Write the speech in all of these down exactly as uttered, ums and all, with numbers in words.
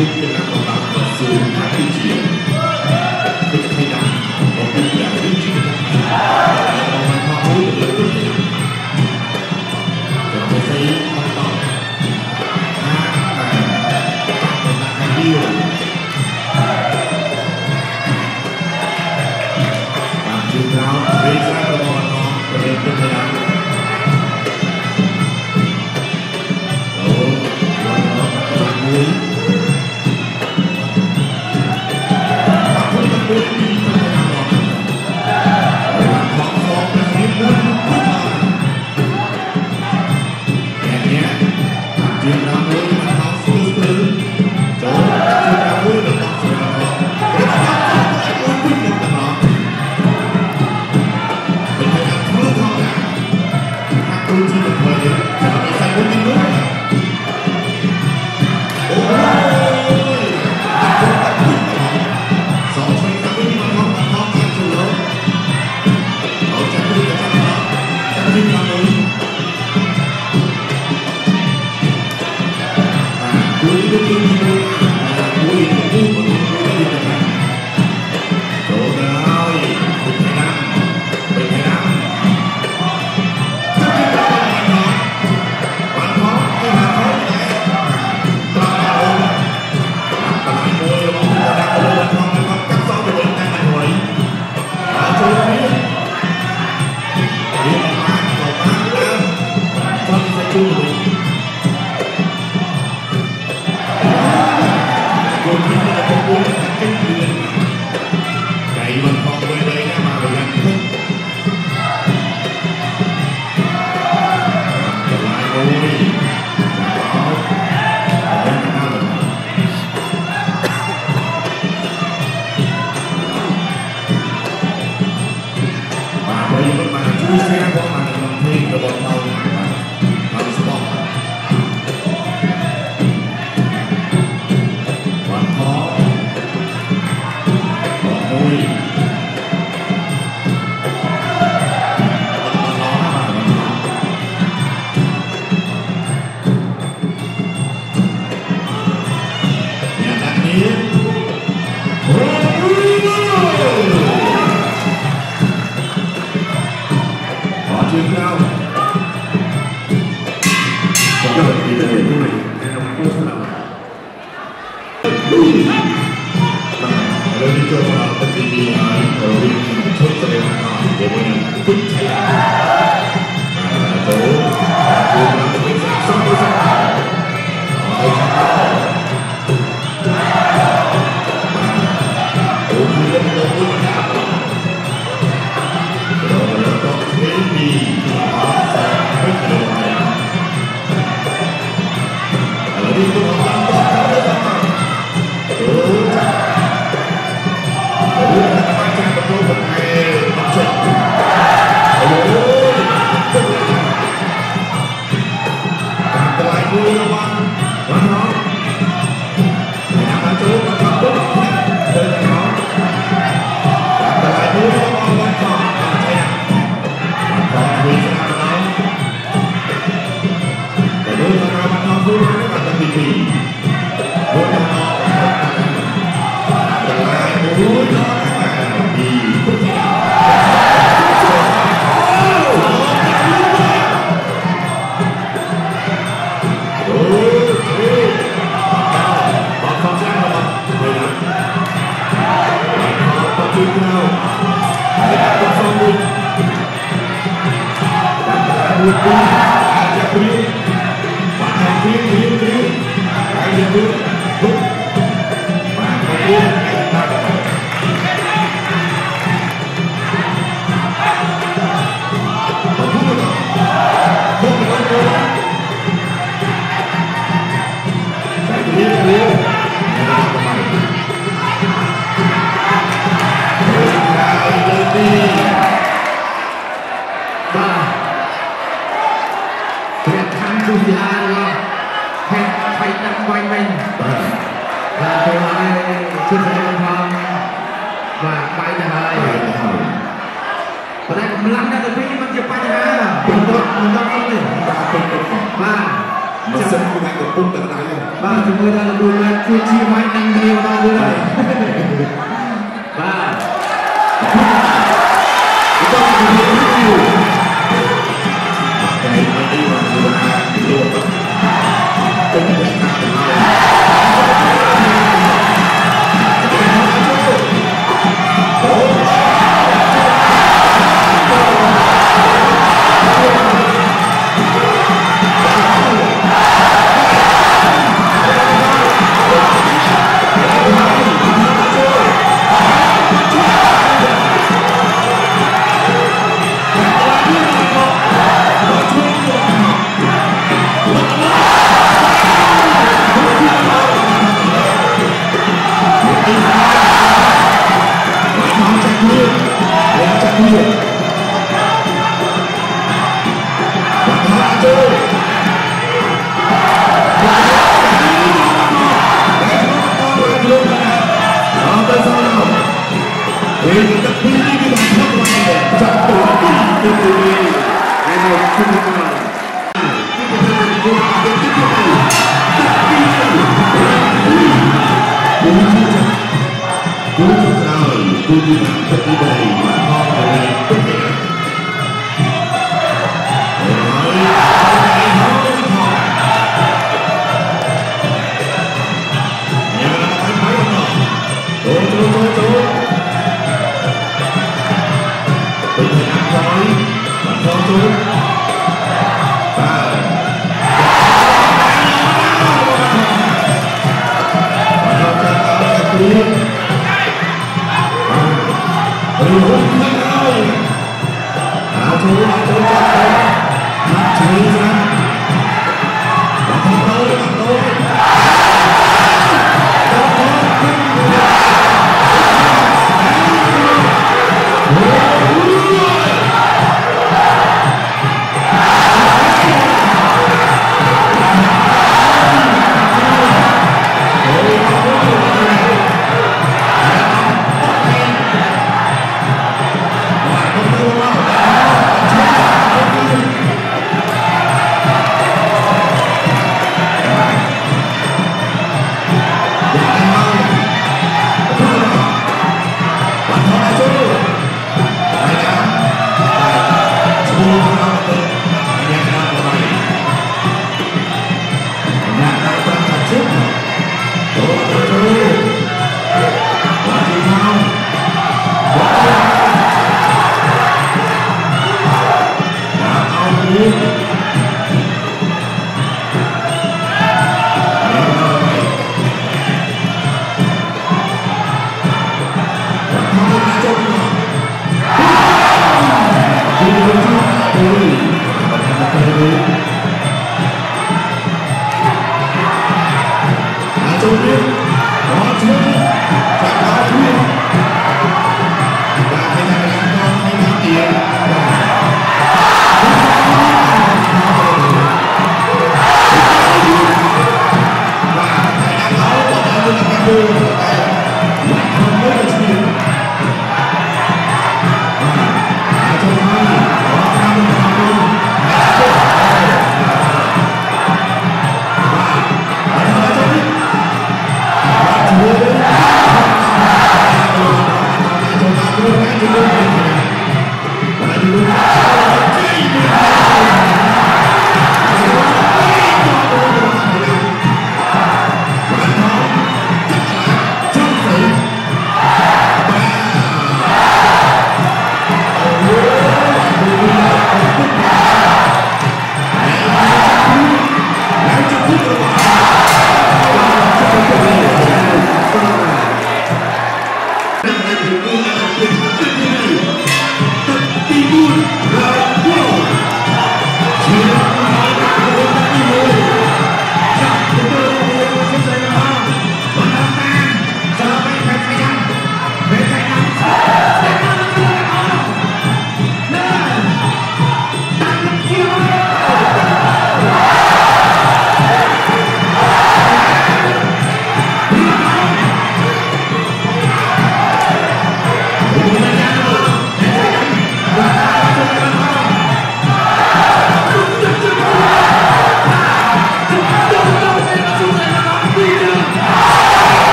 គុំទាំងរបស់បានប្រសួរថាគឺជាពិធីដាំរបស់យ៉ាងនេះជារបស់បានមកមួយទៅលើទៅតែស្អីបន្តថាតែតែយូរតាមជាក្រោយវិញសាររបស់អត់ទៅលើពិធីដាំ Mesin punya kepung terlalu បាទជាមួយដល់លោកគ្រូបានជួយជាម៉ាច់នឹងគ្នាដល់ទៀតហើយបាទទៅជំរាបលាតែមិនได้មកធ្វើការទទួលទៅដល់ការទៅ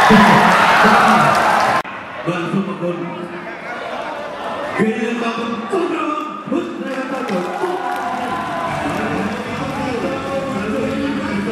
Vâng, thưa mọi người, ghê lên ba con con